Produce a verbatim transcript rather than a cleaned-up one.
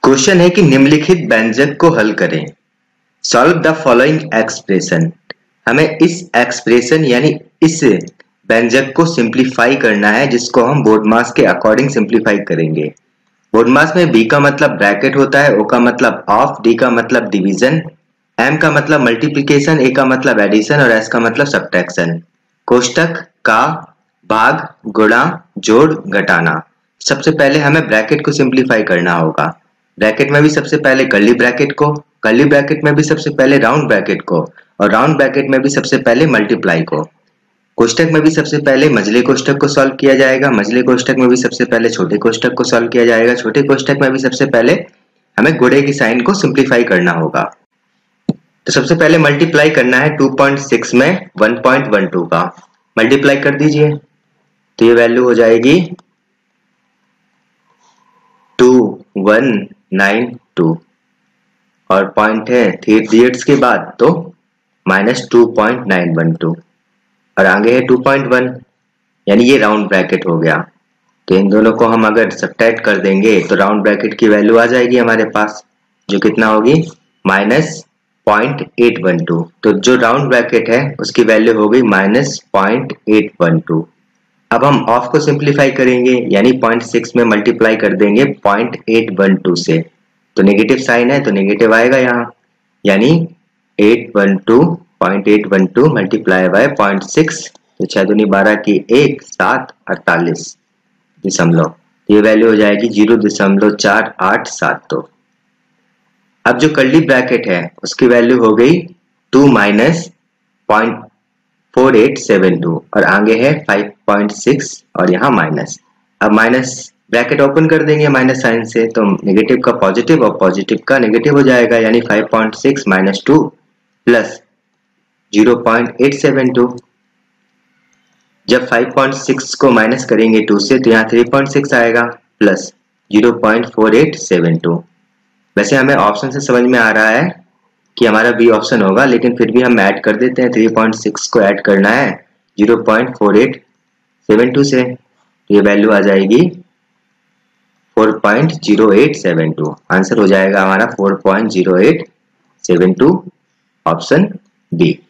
Question है कि निम्नलिखित व्यंजक को हल करें। Solve the following expression. हमें इस एक्सप्रेशन यानी इस व्यंजक को सिंप्लीफाई करना है, जिसको हम बोर्डमास के अकॉर्डिंग सिंप्लीफाई करेंगे। बोर्डमास में बी का मतलब ब्रैकेट होता है, ओ का मतलब ऑफ, डी का मतलब डिवीजन, एम का मतलब मल्टीप्लिकेशन, ए का मतलब एडिशन और एस का मतलब सब्ट्रैक्शन। कोष्टक का भाग, गुणा, जोड़, घटाना। सबसे पहले हमें ब्रैकेट को सिंप्लीफाई करना होगा। ब्रैकेट में भी सबसे पहले कर्ली ब्रैकेट को, कर्ली ब्रैकेट में भी सबसे पहले राउंड ब्रैकेट को और राउंड ब्रैकेट में भी सबसे पहले मल्टीप्लाई को। कोष्टक में भी सबसे पहले मझले कोष्टक को सॉल्व किया जाएगा, मझले कोष्टक में भी सबसे पहले छोटे कोष्टक को सॉल्व किया जाएगा, छोटे कोष्टक में भी सबसे पहले हमें गुणे की साइन को सिंप्लीफाई करना होगा। तो सबसे पहले मल्टीप्लाई करना है टू पॉइंट सिक्स में वन पॉइंट वन टू का। मल्टीप्लाई कर दीजिए तो ये वैल्यू हो जाएगी टू वन नाइन टू और पॉइंट है थ्री डिजिट्स के बाद तो minus two point nine one two और आगे है टू पॉइंट वन, यानी ये राउंड ब्रैकेट हो गया। तो इन दोनों को हम अगर सब्ट्रैक्ट कर देंगे तो राउंड ब्रैकेट की वैल्यू आ जाएगी हमारे पास, जो कितना होगी minus point eight one two. तो जो राउंड ब्रैकेट है उसकी वैल्यू हो गई minus point eight one two. अब हम ऑफ को सिंप्लीफाई करेंगे, यानी पॉइंट सिक्स में मल्टीप्लाई कर देंगे पॉइंट एट वन टू से, तो नेगेटिव साइन है तो नेगेटिव आएगा यहाँ, यानी eight one two point eight one two multiply by point six, तो छह दूनी बारह की एक, सात अड़तालीस दशमलव, ये वैल्यू हो जाएगी जीरो दशमलव चार आठ सात दो। अब जो कर्ली ब्रैकेट है उसकी वैल्यू हो गई two minus point four eight seven two और आगे है फाइव पॉइंट सिक्स और यहाँ माइनस। अब माइनस ब्रैकेट ओपन कर देंगे माइनस साइन से, तो नेगेटिव का पॉजिटिव और पॉजिटिव का नेगेटिव हो जाएगा, यानी five point six minus two plus zero point eight seven two. जब फाइव पॉइंट सिक्स को माइनस करेंगे टू से तो यहाँ थ्री पॉइंट सिक्स आएगा plus zero point four eight seven two. वैसे हमें ऑप्शन से समझ में आ रहा है कि हमारा बी ऑप्शन होगा, लेकिन फिर भी हम ऐड कर देते हैं। थ्री पॉइंट सिक्स को ऐड करना है zero point four eight seven two से, ये वैल्यू आ जाएगी four point zero eight seven two. Answer हो जाएगा हमारा four point zero eight seven two, option B.